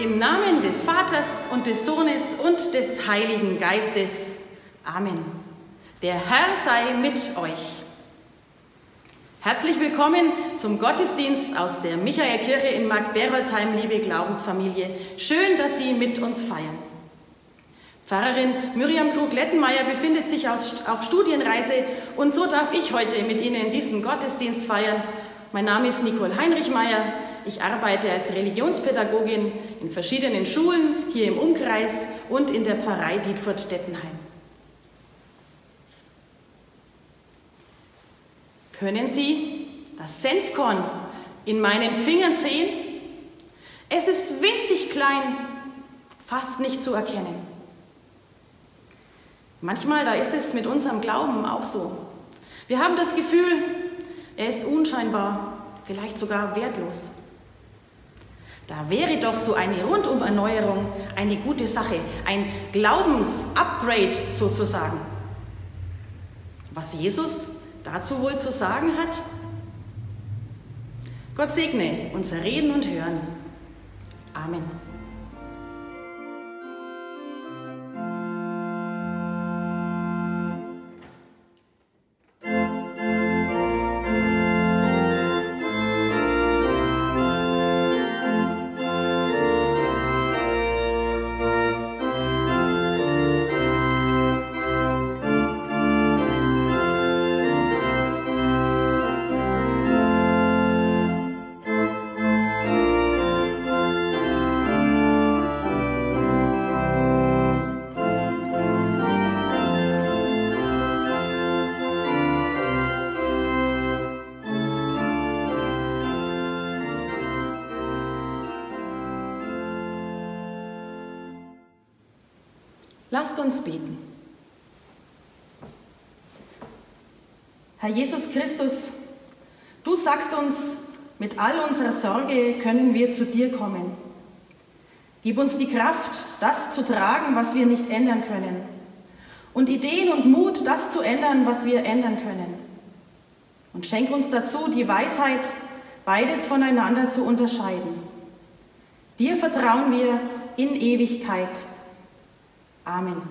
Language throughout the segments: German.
Im Namen des Vaters und des Sohnes und des Heiligen Geistes. Amen. Der Herr sei mit euch. Herzlich willkommen zum Gottesdienst aus der Michaelkirche in Markt-Berolzheim, liebe Glaubensfamilie. Schön, dass Sie mit uns feiern. Pfarrerin Miriam Krug-Lettenmeier befindet sich auf Studienreise und so darf ich heute mit Ihnen diesen Gottesdienst feiern. Mein Name ist Nicole Heinrichmeier. Ich arbeite als Religionspädagogin in verschiedenen Schulen hier im Umkreis und in der Pfarrei Dietfurt-Dettenheim. Können Sie das Senfkorn in meinen Fingern sehen? Es ist winzig klein, fast nicht zu erkennen. Manchmal, da ist es mit unserem Glauben auch so. Wir haben das Gefühl, er ist unscheinbar, vielleicht sogar wertlos. Da wäre doch so eine Rundumerneuerung eine gute Sache, ein Glaubensupgrade sozusagen. Was Jesus dazu wohl zu sagen hat? Gott segne unser Reden und Hören. Amen. Lasst uns beten. Herr Jesus Christus, du sagst uns, mit all unserer Sorge können wir zu dir kommen. Gib uns die Kraft, das zu tragen, was wir nicht ändern können, und Ideen und Mut, das zu ändern, was wir ändern können. Und schenk uns dazu die Weisheit, beides voneinander zu unterscheiden. Dir vertrauen wir in Ewigkeit. Amen.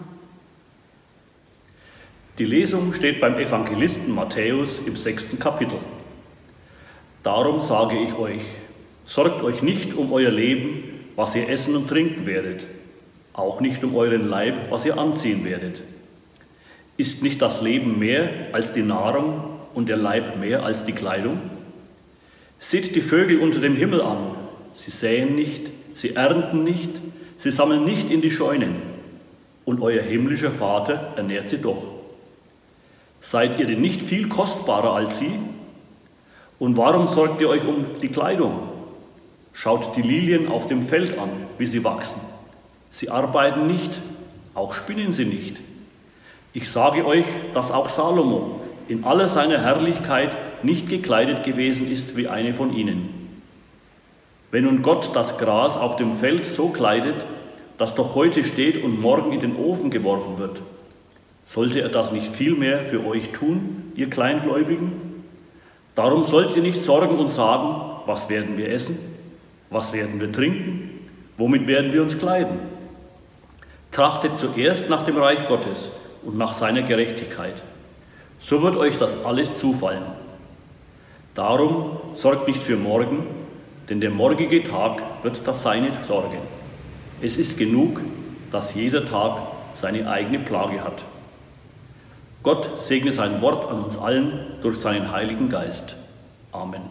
Die Lesung steht beim Evangelisten Matthäus im 6. Kapitel. Darum sage ich euch, sorgt euch nicht um euer Leben, was ihr essen und trinken werdet, auch nicht um euren Leib, was ihr anziehen werdet. Ist nicht das Leben mehr als die Nahrung und der Leib mehr als die Kleidung? Seht die Vögel unter dem Himmel an, sie säen nicht, sie ernten nicht, sie sammeln nicht in die Scheunen. Und euer himmlischer Vater ernährt sie doch. Seid ihr denn nicht viel kostbarer als sie? Und warum sorgt ihr euch um die Kleidung? Schaut die Lilien auf dem Feld an, wie sie wachsen. Sie arbeiten nicht, auch spinnen sie nicht. Ich sage euch, dass auch Salomo in aller seiner Herrlichkeit nicht gekleidet gewesen ist wie eine von ihnen. Wenn nun Gott das Gras auf dem Feld so kleidet, das doch heute steht und morgen in den Ofen geworfen wird, sollte er das nicht viel mehr für euch tun, ihr Kleingläubigen? Darum sollt ihr nicht sorgen und sagen, was werden wir essen, was werden wir trinken, womit werden wir uns kleiden? Trachtet zuerst nach dem Reich Gottes und nach seiner Gerechtigkeit, so wird euch das alles zufallen. Darum sorgt nicht für morgen, denn der morgige Tag wird das Seine sorgen. Es ist genug, dass jeder Tag seine eigene Plage hat. Gott segne sein Wort an uns allen durch seinen Heiligen Geist. Amen.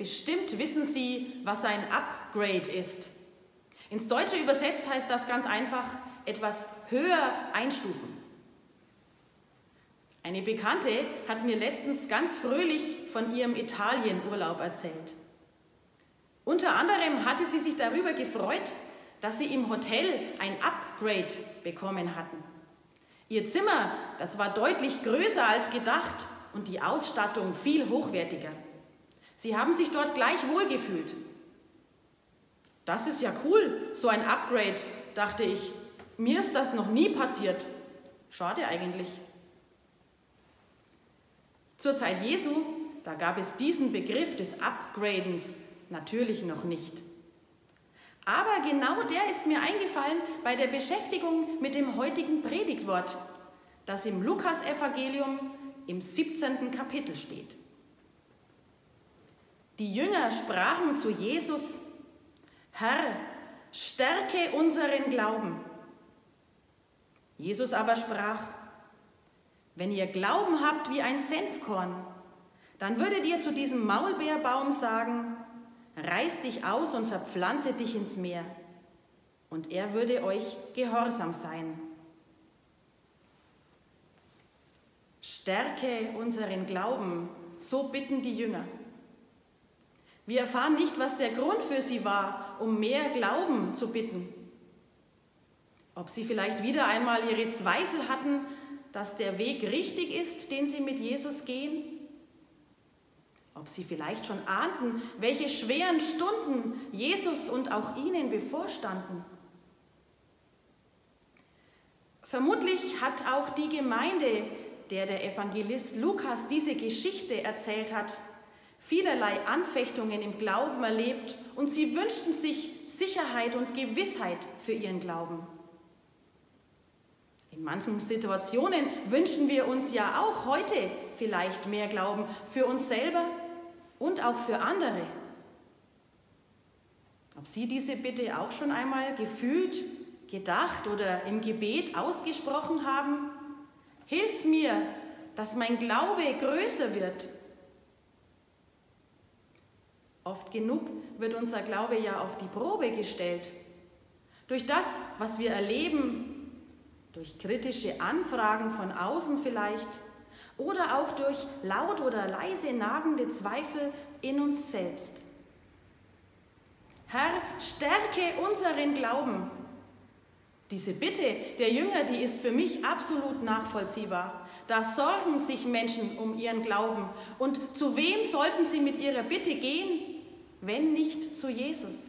bestimmt wissen Sie, was ein Upgrade ist. Ins Deutsche übersetzt heißt das ganz einfach, etwas höher einstufen. Eine Bekannte hat mir letztens ganz fröhlich von ihrem Italienurlaub erzählt. Unter anderem hatte sie sich darüber gefreut, dass sie im Hotel ein Upgrade bekommen hatten. Ihr Zimmer, das war deutlich größer als gedacht und die Ausstattung viel hochwertiger. Sie haben sich dort gleich wohlgefühlt. Das ist ja cool, so ein Upgrade, dachte ich. Mir ist das noch nie passiert. Schade eigentlich. Zur Zeit Jesu, da gab es diesen Begriff des Upgradens natürlich noch nicht. Aber genau der ist mir eingefallen bei der Beschäftigung mit dem heutigen Predigtwort, das im Lukasevangelium im 17. Kapitel steht. Die Jünger sprachen zu Jesus: Herr, stärke unseren Glauben. Jesus aber sprach: Wenn ihr Glauben habt wie ein Senfkorn, dann würdet ihr zu diesem Maulbeerbaum sagen: Reiß dich aus und verpflanze dich ins Meer, und er würde euch gehorsam sein. Stärke unseren Glauben, so bitten die Jünger. Wir erfahren nicht, was der Grund für sie war, um mehr Glauben zu bitten. Ob sie vielleicht wieder einmal ihre Zweifel hatten, dass der Weg richtig ist, den sie mit Jesus gehen? Ob sie vielleicht schon ahnten, welche schweren Stunden Jesus und auch ihnen bevorstanden? Vermutlich hat auch die Gemeinde, der Evangelist Lukas diese Geschichte erzählt hat, vielerlei Anfechtungen im Glauben erlebt und sie wünschten sich Sicherheit und Gewissheit für ihren Glauben. In manchen Situationen wünschen wir uns ja auch heute vielleicht mehr Glauben für uns selber und auch für andere. Ob Sie diese Bitte auch schon einmal gefühlt, gedacht oder im Gebet ausgesprochen haben? Hilf mir, dass mein Glaube größer wird. Oft genug wird unser Glaube ja auf die Probe gestellt. Durch das, was wir erleben, durch kritische Anfragen von außen vielleicht oder auch durch laut oder leise nagende Zweifel in uns selbst. Herr, stärke unseren Glauben. Diese Bitte der Jünger, die ist für mich absolut nachvollziehbar. Da sorgen sich Menschen um ihren Glauben. Und zu wem sollten sie mit ihrer Bitte gehen, wenn nicht zu Jesus?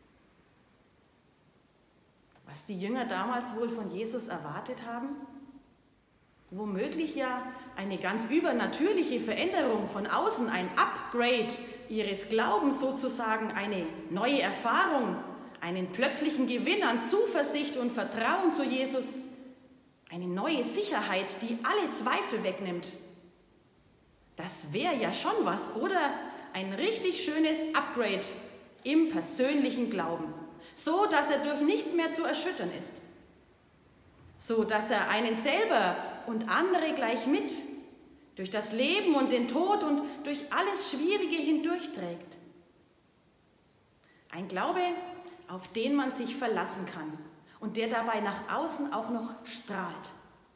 Was die Jünger damals wohl von Jesus erwartet haben? Womöglich ja eine ganz übernatürliche Veränderung von außen, ein Upgrade ihres Glaubens sozusagen, eine neue Erfahrung, einen plötzlichen Gewinn an Zuversicht und Vertrauen zu Jesus, eine neue Sicherheit, die alle Zweifel wegnimmt. Das wäre ja schon was, oder? Ein richtig schönes Upgrade im persönlichen Glauben, so dass er durch nichts mehr zu erschüttern ist, so dass er einen selber und andere gleich mit durch das Leben und den Tod und durch alles Schwierige hindurchträgt. Ein Glaube, auf den man sich verlassen kann und der dabei nach außen auch noch strahlt.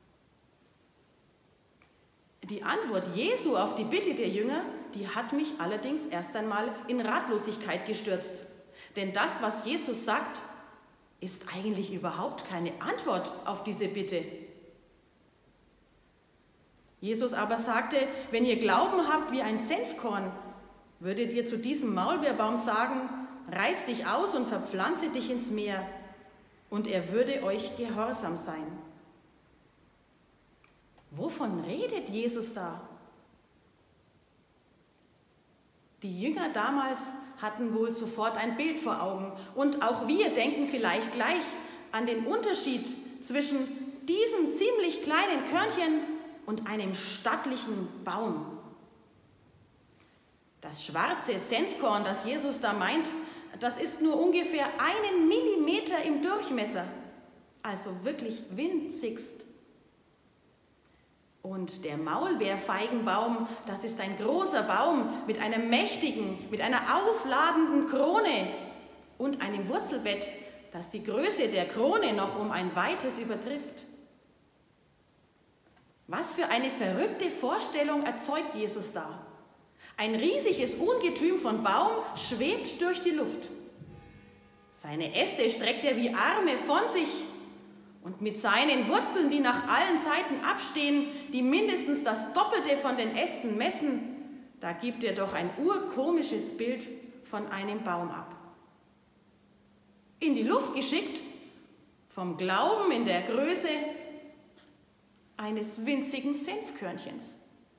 Die Antwort Jesu auf die Bitte der Jünger, die hat mich allerdings erst einmal in Ratlosigkeit gestürzt. Denn das, was Jesus sagt, ist eigentlich überhaupt keine Antwort auf diese Bitte. Jesus aber sagte, wenn ihr Glauben habt wie ein Senfkorn, würdet ihr zu diesem Maulbeerbaum sagen, reiß dich aus und verpflanze dich ins Meer, und er würde euch gehorsam sein. Wovon redet Jesus da? Die Jünger damals hatten wohl sofort ein Bild vor Augen und auch wir denken vielleicht gleich an den Unterschied zwischen diesem ziemlich kleinen Körnchen und einem stattlichen Baum. Das schwarze Senfkorn, das Jesus da meint, das ist nur ungefähr 1 Millimeter im Durchmesser, also wirklich winzigst. Und der Maulbeerfeigenbaum, das ist ein großer Baum mit einem mächtigen, mit einer ausladenden Krone und einem Wurzelbett, das die Größe der Krone noch um ein weites übertrifft. Was für eine verrückte Vorstellung erzeugt Jesus da? Ein riesiges Ungetüm von Baum schwebt durch die Luft. Seine Äste streckt er wie Arme von sich und mit seinen Wurzeln, die nach allen Seiten abstehen, die mindestens das Doppelte von den Ästen messen, da gibt er doch ein urkomisches Bild von einem Baum ab. In die Luft geschickt, vom Glauben in der Größe eines winzigen Senfkörnchens.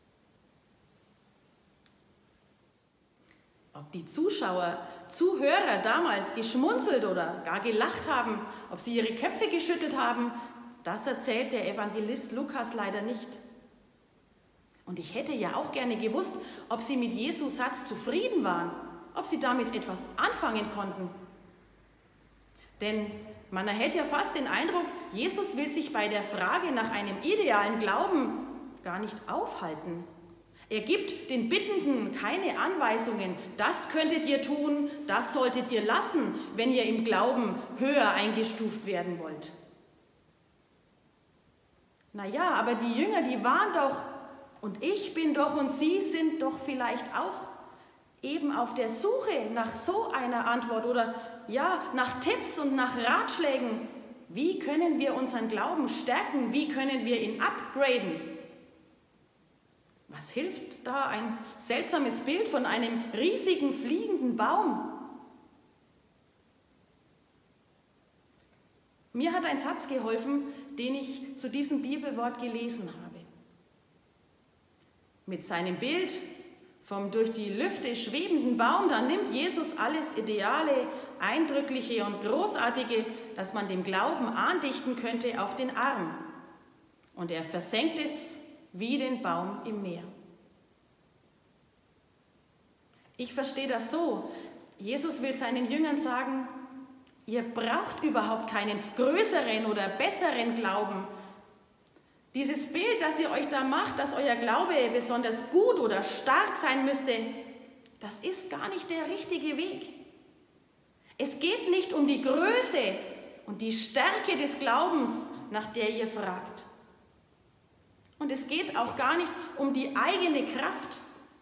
Ob die Zuhörer damals geschmunzelt oder gar gelacht haben, ob sie ihre Köpfe geschüttelt haben, das erzählt der Evangelist Lukas leider nicht. Und ich hätte ja auch gerne gewusst, ob sie mit Jesu Satz zufrieden waren, ob sie damit etwas anfangen konnten. Denn man erhält ja fast den Eindruck, Jesus will sich bei der Frage nach einem idealen Glauben gar nicht aufhalten. Er gibt den Bittenden keine Anweisungen, das könntet ihr tun, das solltet ihr lassen, wenn ihr im Glauben höher eingestuft werden wollt. Naja, aber die Jünger, die waren doch, und ich bin doch und sie sind doch vielleicht auch eben auf der Suche nach so einer Antwort oder ja, nach Tipps und nach Ratschlägen. Wie können wir unseren Glauben stärken? Wie können wir ihn upgraden? Was hilft da ein seltsames Bild von einem riesigen fliegenden Baum? Mir hat ein Satz geholfen, den ich zu diesem Bibelwort gelesen habe. Mit seinem Bild vom durch die Lüfte schwebenden Baum, da nimmt Jesus alles Ideale, Eindrückliche und Großartige, das man dem Glauben andichten könnte, auf den Arm. Und er versenkt es wie den Baum im Meer. Ich verstehe das so. Jesus will seinen Jüngern sagen, ihr braucht überhaupt keinen größeren oder besseren Glauben. Dieses Bild, das ihr euch da macht, dass euer Glaube besonders gut oder stark sein müsste, das ist gar nicht der richtige Weg. Es geht nicht um die Größe und die Stärke des Glaubens, nach der ihr fragt. Und es geht auch gar nicht um die eigene Kraft.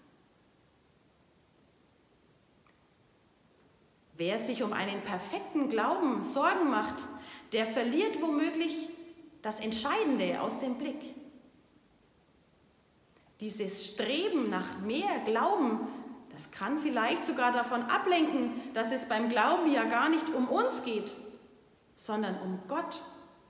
Wer sich um einen perfekten Glauben Sorgen macht, der verliert womöglich das Entscheidende aus dem Blick. Dieses Streben nach mehr Glauben, das kann vielleicht sogar davon ablenken, dass es beim Glauben ja gar nicht um uns geht, sondern um Gott.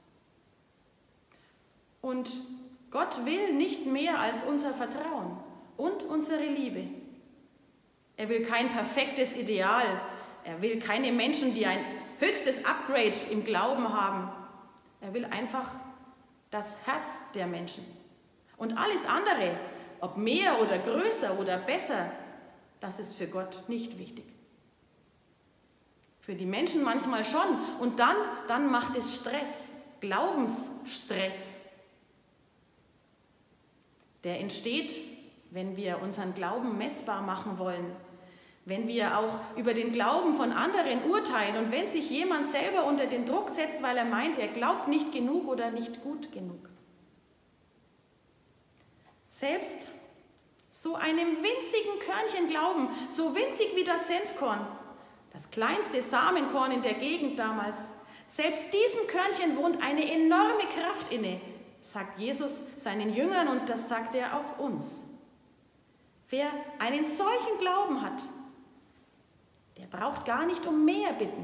Und Gott will nicht mehr als unser Vertrauen und unsere Liebe. Er will kein perfektes Ideal. Er will keine Menschen, die ein höchstes Upgrade im Glauben haben. Er will einfach das Herz der Menschen. Und alles andere, ob mehr oder größer oder besser, das ist für Gott nicht wichtig. Für die Menschen manchmal schon. Und dann macht es Stress, Glaubensstress. Der entsteht, wenn wir unseren Glauben messbar machen wollen, wenn wir auch über den Glauben von anderen urteilen und wenn sich jemand selber unter den Druck setzt, weil er meint, er glaubt nicht genug oder nicht gut genug. Selbst so einem winzigen Körnchen Glauben, so winzig wie das Senfkorn, das kleinste Samenkorn in der Gegend damals, selbst diesem Körnchen wohnt eine enorme Kraft inne, sagt Jesus seinen Jüngern und das sagt er auch uns. Wer einen solchen Glauben hat, der braucht gar nicht um mehr bitten.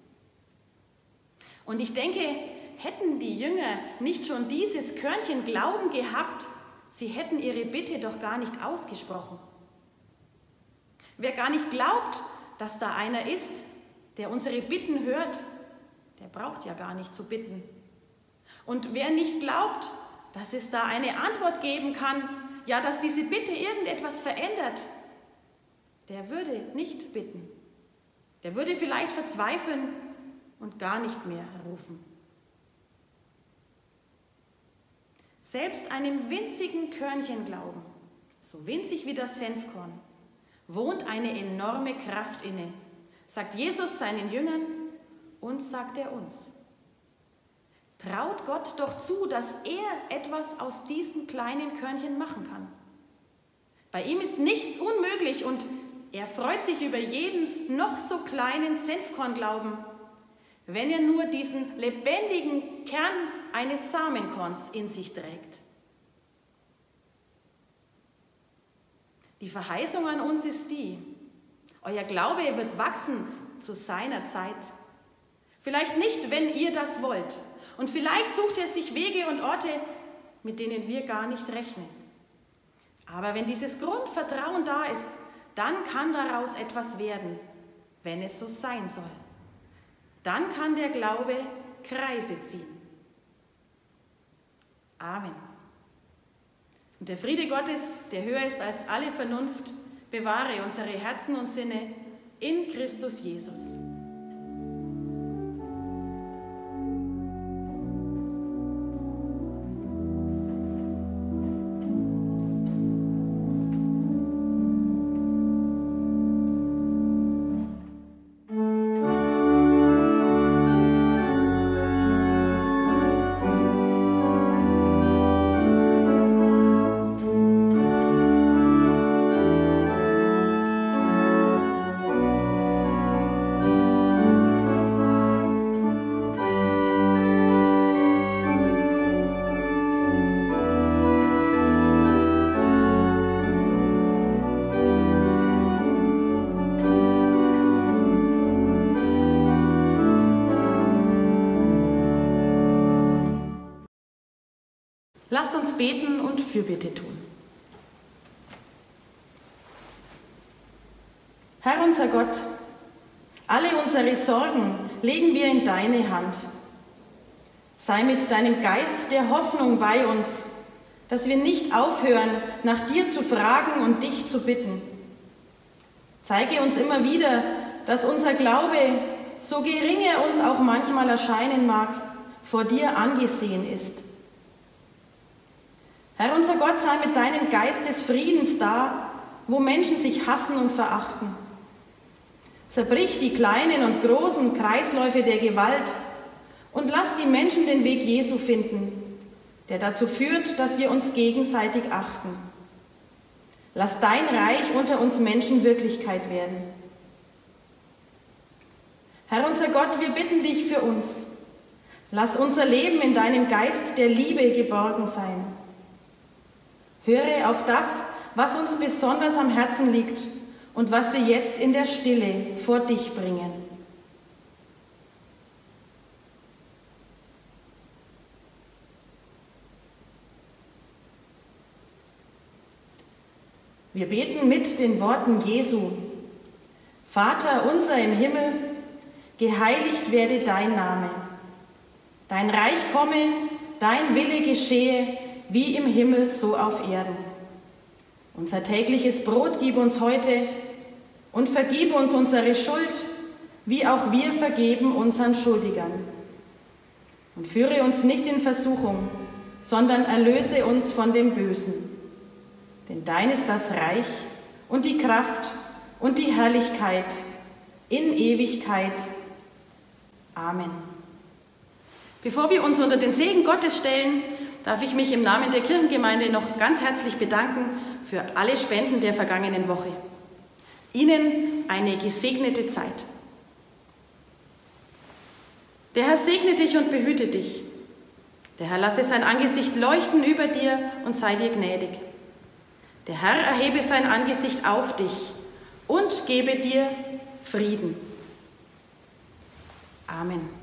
Und ich denke, hätten die Jünger nicht schon dieses Körnchen Glauben gehabt, sie hätten ihre Bitte doch gar nicht ausgesprochen. Wer gar nicht glaubt, dass da einer ist, der unsere Bitten hört, der braucht ja gar nicht zu bitten. Und wer nicht glaubt, dass es da eine Antwort geben kann, ja, dass diese Bitte irgendetwas verändert, der würde nicht bitten. Der würde vielleicht verzweifeln und gar nicht mehr rufen. Selbst einem winzigen Körnchen Glauben, so winzig wie das Senfkorn, wohnt eine enorme Kraft inne, sagt Jesus seinen Jüngern und sagt er uns. Traut Gott doch zu, dass er etwas aus diesem kleinen Körnchen machen kann. Bei ihm ist nichts unmöglich und er freut sich über jeden noch so kleinen Senfkornglauben, wenn er nur diesen lebendigen Kern eines Samenkorns in sich trägt. Die Verheißung an uns ist die: Euer Glaube wird wachsen zu seiner Zeit. Vielleicht nicht, wenn ihr das wollt. Und vielleicht sucht er sich Wege und Orte, mit denen wir gar nicht rechnen. Aber wenn dieses Grundvertrauen da ist, dann kann daraus etwas werden, wenn es so sein soll. Dann kann der Glaube Kreise ziehen. Amen. Und der Friede Gottes, der höher ist als alle Vernunft, bewahre unsere Herzen und Sinne in Christus Jesus. Lasst uns beten und Fürbitte tun. Herr unser Gott, alle unsere Sorgen legen wir in deine Hand. Sei mit deinem Geist der Hoffnung bei uns, dass wir nicht aufhören, nach dir zu fragen und dich zu bitten. Zeige uns immer wieder, dass unser Glaube, so gering er uns auch manchmal erscheinen mag, vor dir angesehen ist. Herr unser Gott, sei mit deinem Geist des Friedens da, wo Menschen sich hassen und verachten. Zerbrich die kleinen und großen Kreisläufe der Gewalt und lass die Menschen den Weg Jesu finden, der dazu führt, dass wir uns gegenseitig achten. Lass dein Reich unter uns Menschen Wirklichkeit werden. Herr unser Gott, wir bitten dich für uns. Lass unser Leben in deinem Geist der Liebe geborgen sein. Höre auf das, was uns besonders am Herzen liegt und was wir jetzt in der Stille vor dich bringen. Wir beten mit den Worten Jesu. Vater unser im Himmel, geheiligt werde dein Name. Dein Reich komme, dein Wille geschehe, wie im Himmel, so auf Erden. Unser tägliches Brot gib uns heute und vergib uns unsere Schuld, wie auch wir vergeben unseren Schuldigern. Und führe uns nicht in Versuchung, sondern erlöse uns von dem Bösen. Denn dein ist das Reich und die Kraft und die Herrlichkeit in Ewigkeit. Amen. Bevor wir uns unter den Segen Gottes stellen, darf ich mich im Namen der Kirchengemeinde noch ganz herzlich bedanken für alle Spenden der vergangenen Woche. Ihnen eine gesegnete Zeit. Der Herr segne dich und behüte dich. Der Herr lasse sein Angesicht leuchten über dir und sei dir gnädig. Der Herr erhebe sein Angesicht auf dich und gebe dir Frieden. Amen.